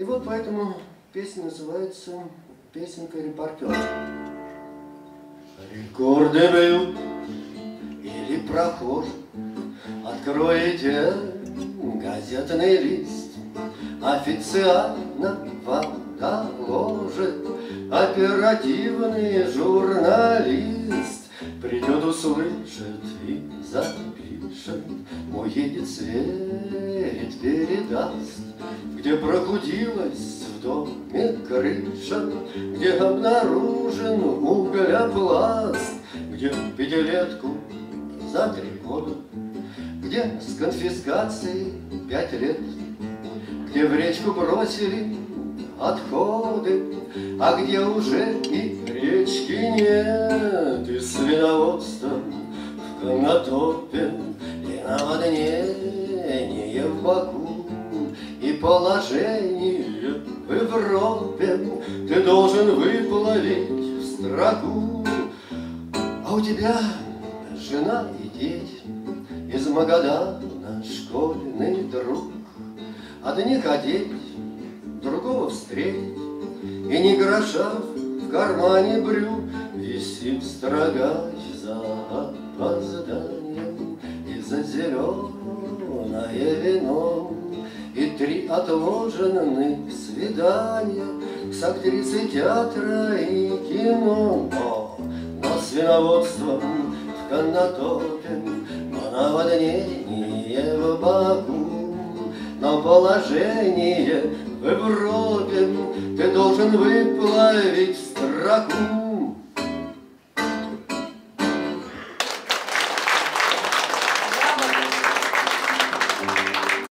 вот поэтому песня называется «Песенка репортера». Рекорды бьют или прохожий, откроете газетный лист, официально вам доложит оперативный журналист. Придет, услышит и запишет, уедет, сверит, передаст, где прохудилась в доме крыша, где обнаружен углепласт, где пятилетку за 3 года, где с конфискацией 5 лет, где в речку бросили отходы, а где уже и речки нет, и свиноводство в Конотопе, и наводнение в Баку, и положение в Европе ты должен выплавить в строку. А у тебя жена и дети, из Магадана школьный друг, одних одеть, другого встретить, и ни гроша в кармане брюк, висит строгач за опозданием и за зеленое вино, и 3 отложенных свидания с актрисой театра и кино. Но свиноводством в Конотопе, но наводнение в Баку, но положение в Европе ты должен выплавить в строку.